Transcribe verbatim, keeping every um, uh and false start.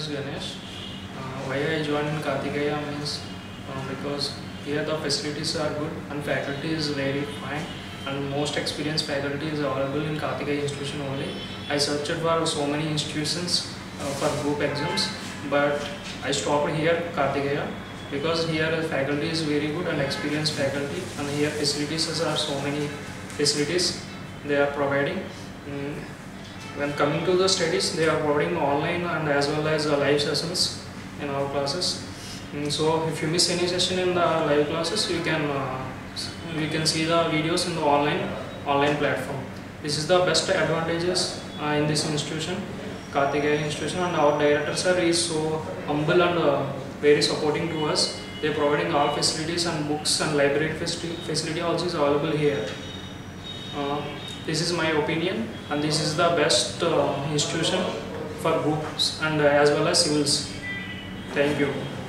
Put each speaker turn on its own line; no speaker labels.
is Ganesh. Uh, why I joined Karthikeya means uh, because here the facilities are good and faculty is very fine, and most experienced faculty is available in Karthikeya institution only. I searched for so many institutions uh, for group exams, but I stopped here Karthikeya because here the faculty is very good and experienced faculty, and here facilities are so many facilities they are providing. Mm. When coming to the studies, they are providing online and as well as uh, live sessions in our classes. Mm. So if you miss any session in the live classes, you can uh, you can see the videos in the online online platform. This is the best advantages uh, in this institution, Karthikeya institution, and our director sir is so humble and uh, very supporting to us. They are providing all facilities and books and library facility also is available here. Uh, this is my opinion, and this is the best uh, institution for groups and uh, as well as civils. Thank you.